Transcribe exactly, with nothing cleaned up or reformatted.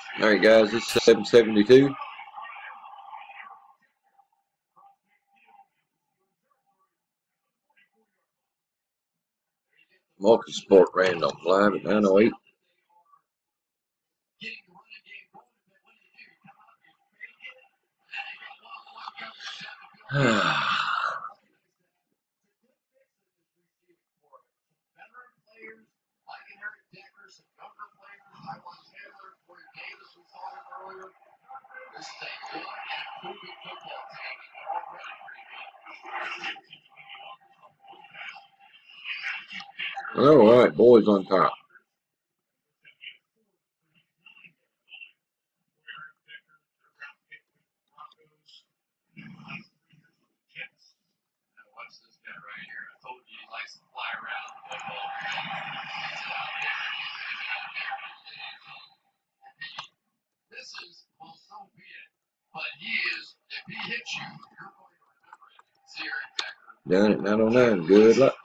All right, guys, this is seven seventy-two. Multi-sport random live at nine oh eight. All right, boys on top. Done at nine oh nine. Good luck.